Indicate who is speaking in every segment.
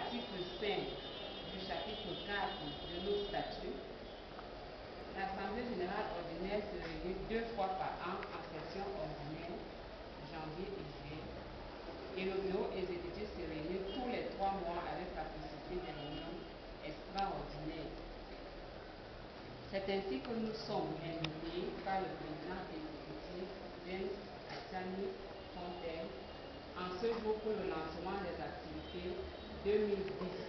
Speaker 1: l'article 5 du chapitre 4 de nos statuts, l'Assemblée générale ordinaire se réunit 2 fois par an en session ordinaire, janvier et juillet, et le bureau exécutif se réunit tous les 3 mois avec la possibilité des réunions extraordinaires. C'est ainsi que nous sommes invités par le président exécutif Achanyi-Fontem en ce jour pour le lancement des activités 2010.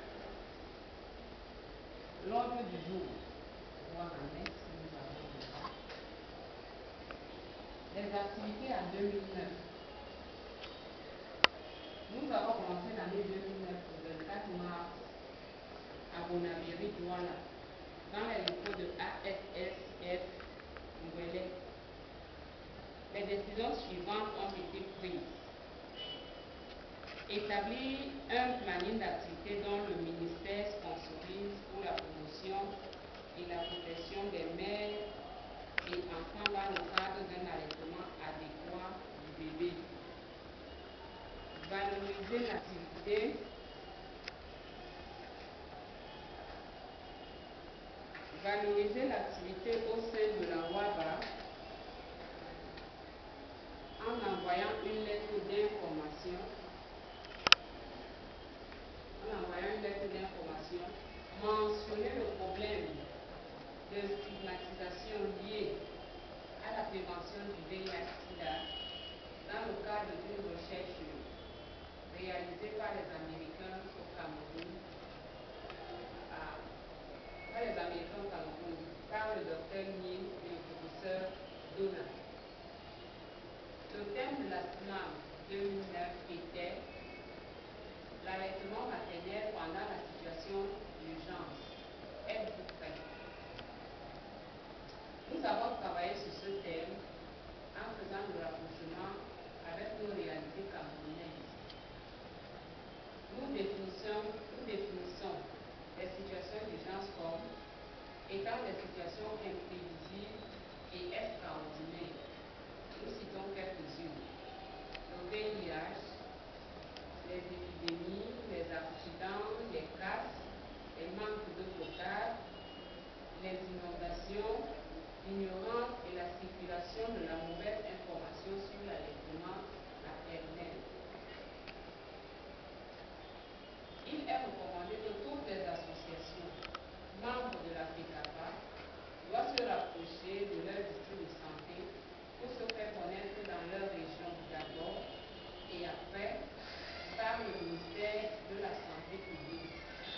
Speaker 1: L'ordre du jour, voir en net, nous avons déjà les activités en 2009. Nous avons commencé l'année 2009 le 4 mars à Bonamikano, Douala, dans les locaux de AFFE. Les décisions suivantes ont été prises. Établir un planning d'activité dont le ministère sponsorise pour la promotion et la protection des mères et enfants dans le cadre d'un allaitement adéquat du bébé. Valoriser l'activité au sein de la WABA en envoyant une lettre d'information, mentionner le problème de stigmatisation lié à la prévention du VIH-Sida dans le cadre d'une recherche réalisée par les Américains au Cameroun, par le docteur Niel et le professeur Dona. Le thème de la SMAM 2009 était l'allaitement maternel pendant la situation d'urgence. Êtes-vous prêts? Nous avons travaillé sur ce thème en faisant le rapprochement avec nos réalités camerounaises. Nous définissons les situations d'urgence comme étant des situations imprévisibles et extraordinaires. Nous citons quelques-unes. Le VIH, les épidémies, les accidents, les casses, les manques d'eau potable, les inondations, l'ignorance et la circulation de la mauvaise information sur l'allaitement maternel. Il est recommandé que toutes les associations membres de la FECABPA doivent se rapprocher de leur district de santé pour se faire connaître dans leur région d'abord et après par le ministère de la Santé publique.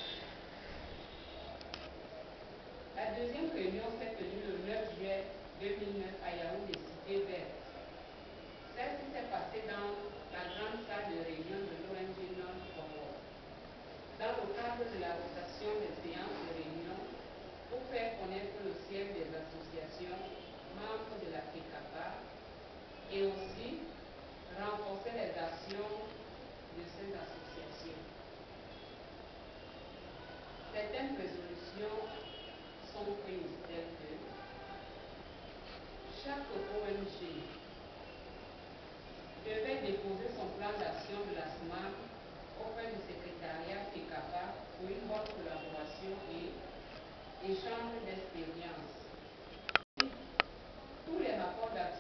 Speaker 1: La deuxième réunion s'est tenue le 9 juillet 2009 à Yaounde, cité verte. Celle-ci s'est passée dans la grande salle de réunion de l'ONG NOLFOWOP, dans le cadre de la rotation des séances de réunion pour faire connaître le siège des associations membres de la FECABPA et aussi renforcer les actions de ces associations. Certaines résolutions sont prises telles que chaque ONG